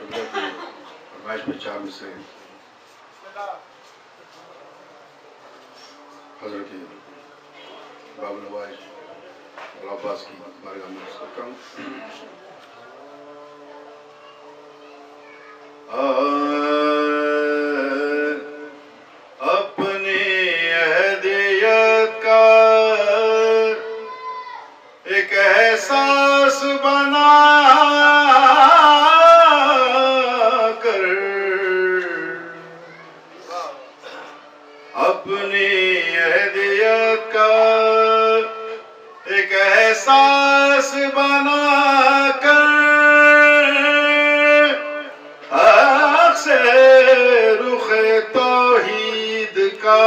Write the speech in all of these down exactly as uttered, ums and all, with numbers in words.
فرمائش میں چار میں سے حضرت باب نواز عباس کی بارگاہ میں عرض کرتا ہوں. اپنی اہدیت کا ایک احساس بنا کر اپنی اہدیت کا ایک احساس بنا کر آنکھ سے رخ توحید کا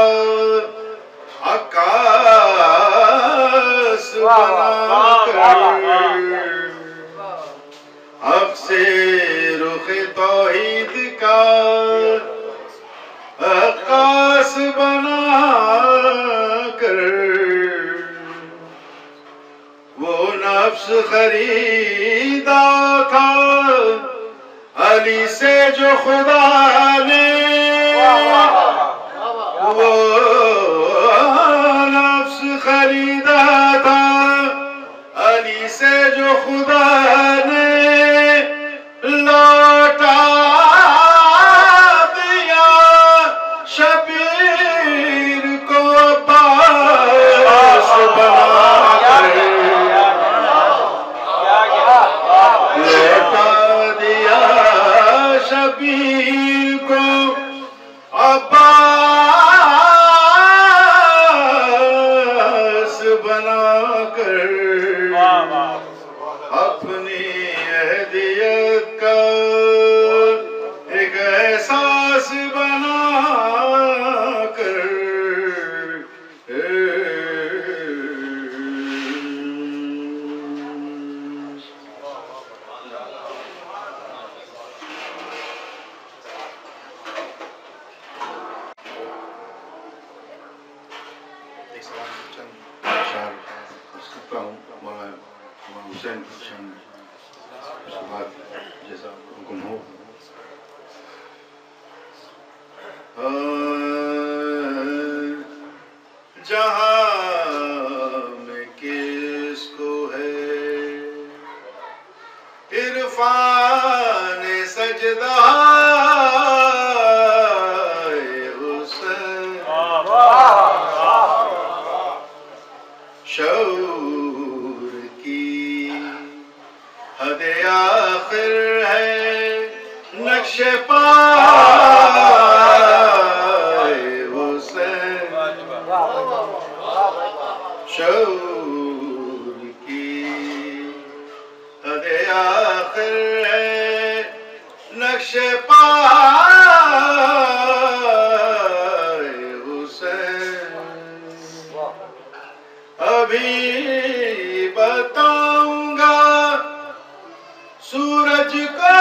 عکاس بنا کر آنکھ سے رخ توحید کا عکاس بنا کر وہ نفس خریدا تھا علی سے جو خدا نے وہ نفس خریدا تھا علی سے جو خدا نے لوٹا دیا شبیر کو باس بنا کر لوٹا دیا شبیر کو عباس بنا کر اپنی اہدیت کا ایک احساس بنا کر حسین شان اس کے بعد جیسا حکم ہو. جہاں میں کس کو ہے عرفان سجدہ حسین شعور کی حد آخر ہے نقش پائے حسین شعور کی حد آخر ہے نقش پائے حسین. ابھی بتاؤں گا سورج کا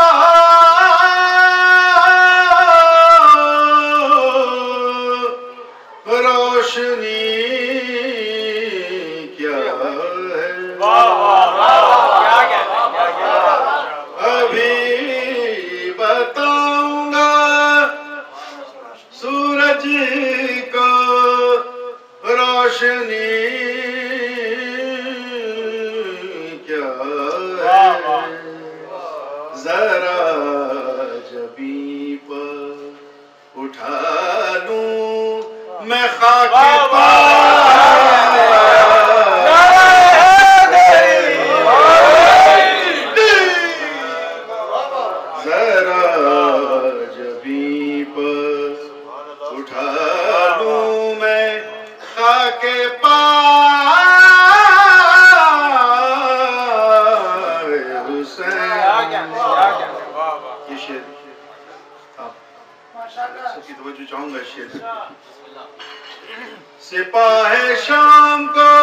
روشنی کیا ہے. ابھی بتاؤں گا سورج کو روشنی کیا ہے. ذرا جبیں پر اٹھا لوں میں خاک ذرا جبیں پر اٹھا لوں میں خاک پائے حسین. یہ شعر سب کی توجہ چاہوں گا. شعر سپاہ شام کو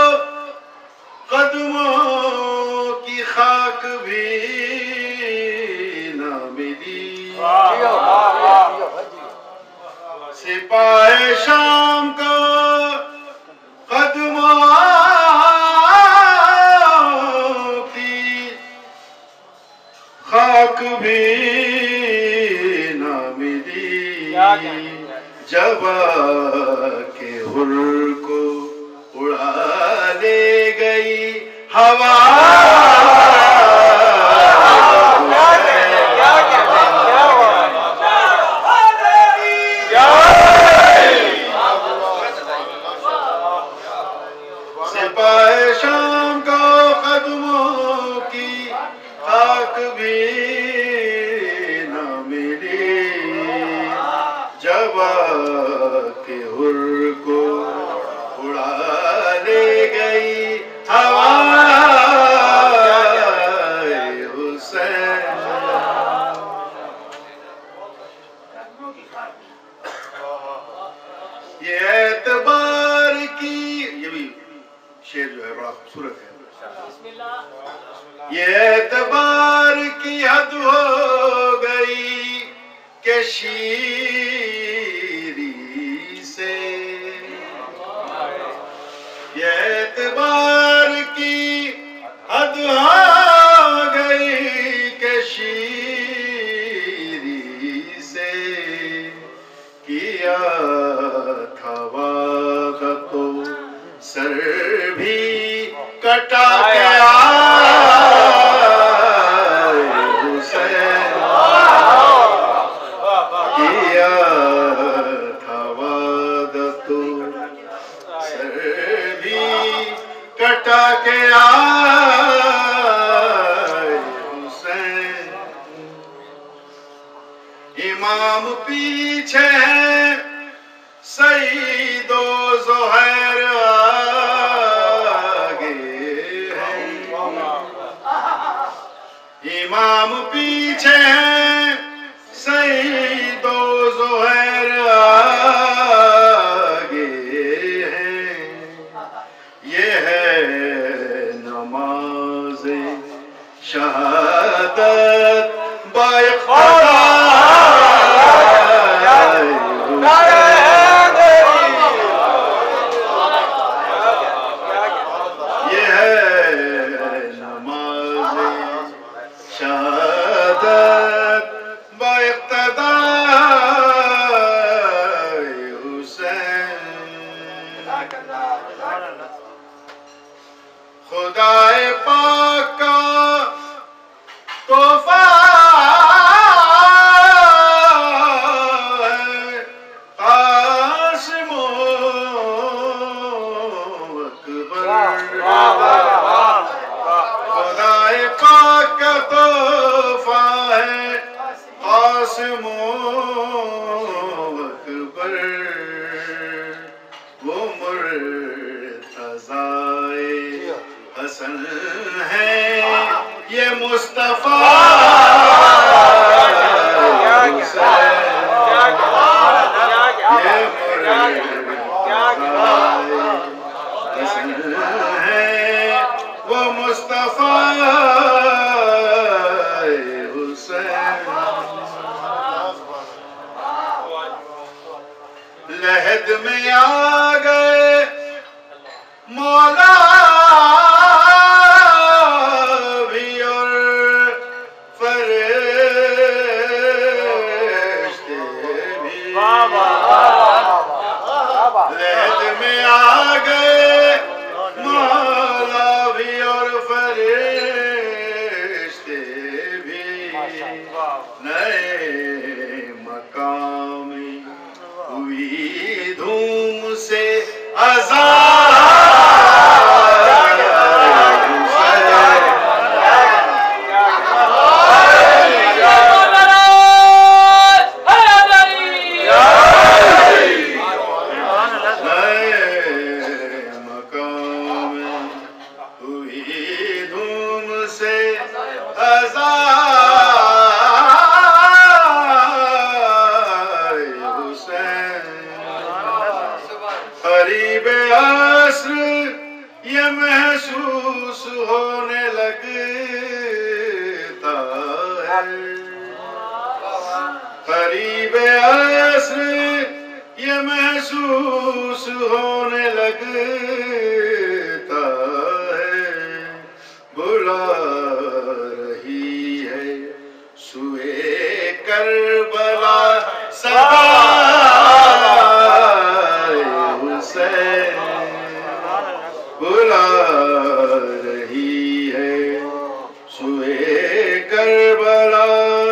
قدموں کی خاک بھی نہ ملی. سپاہ شام کو قدموں کی خاک بھی نہ ملی جب کے حر کو اڑا لے گئی ہوا سپاہ شام کو قدموں کی خاک بھی نہ ملی جب کے حر کو اڑا لے گئی ہوا حسین یہ اعتبار کی یہ بھی شعر جو ہے بڑا خوبصورت ہے یہ اعتبار کی حد ہو گئی کہ شیری سے یہ اعتبار کی حد ہو گئی کہ شیری سے کیا تھا وعدہ تو سر بھی کٹا کے آئے حسین کیا تھا وعدہ تو سر بھی کٹا کے آئے حسین امام پیچھے ہیں سعید و زہیر آگے ہیں امام پیچھے ہیں سعید و زہیر آگے ہیں یہ ہے نماز شہادت بااقتداء خدائے پاک کا تحفہ ہے قاسم و اکبر خدائے پاک کا تحفہ ہے قاسم و اکبر وہ مرتضی حسن ہے یہ مصطفیٰ حسن ہے وہ مصطفیٰ حسین لحد میں آ گئے مولا بھی اور فرشتے بھی لحد میں آ گئے مولا بھی اور فرشتے بھی نئے مقام ہوئی دھوم سے قریب عصر یہ محسوس ہونے لگتا ہے قریب عصر یہ محسوس ہونے لگتا ہے بلا رہی ہے کربلا صدائے حسین بلا رہی ہے سوئے کربلا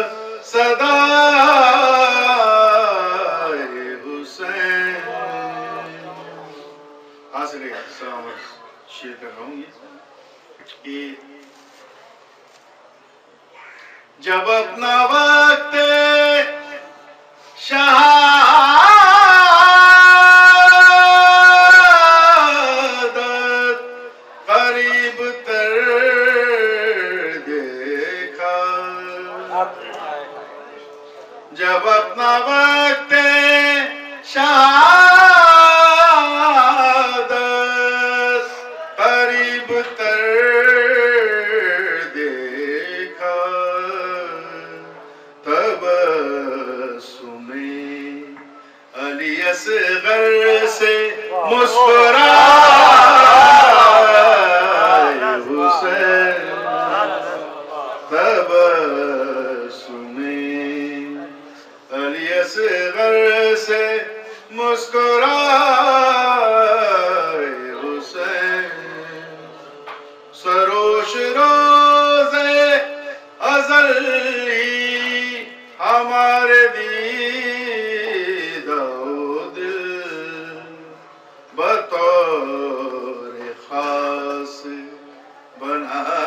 صدائے حسین. حاصل ہے السلام شیئر کر رہا ہوں یہ جب اپنا وقت شہادت قریب تر دیکھا جب اپنا وقت شہادت قریب تر دیکھا تبسم علی اصغر سے مسکرائے حسین تبسم علی اصغر سے مسکرائے حسین سروش روزے ازل ہی ہمارے دیدہ و دل بطور خاص بنا